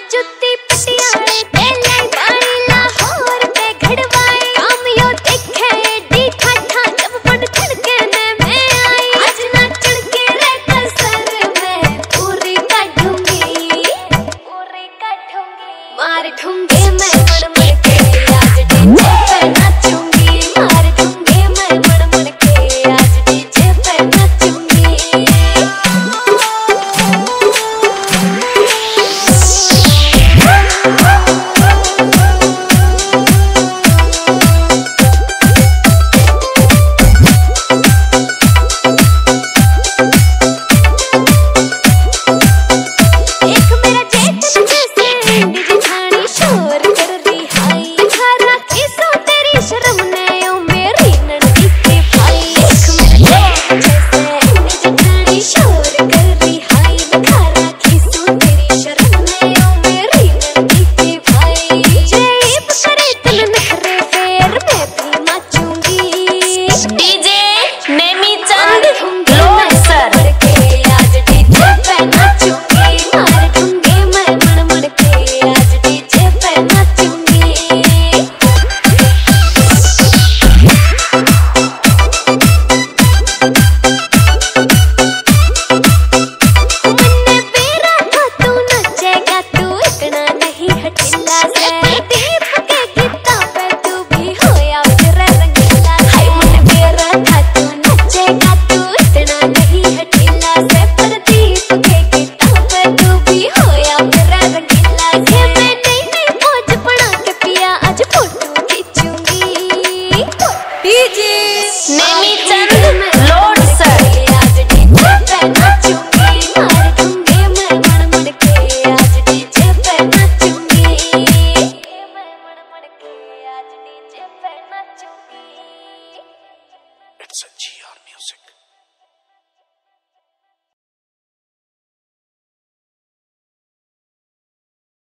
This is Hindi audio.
जुत्ती पटियाले ते लाई बाड़ी लाहौर पे घड़वाई काम यो देखे डी ठाठा जब बड़ खड़के ने मैं आई आज ना चढ़के रे कसर में पूरी काटूंगी मार ठूंगे मैं मड़ मड़ के आज डीजे पे नाचूंगी मार ठूंगे मैं मड़ मड़ के आज डीजे पे नाचूंगी। It's a GR.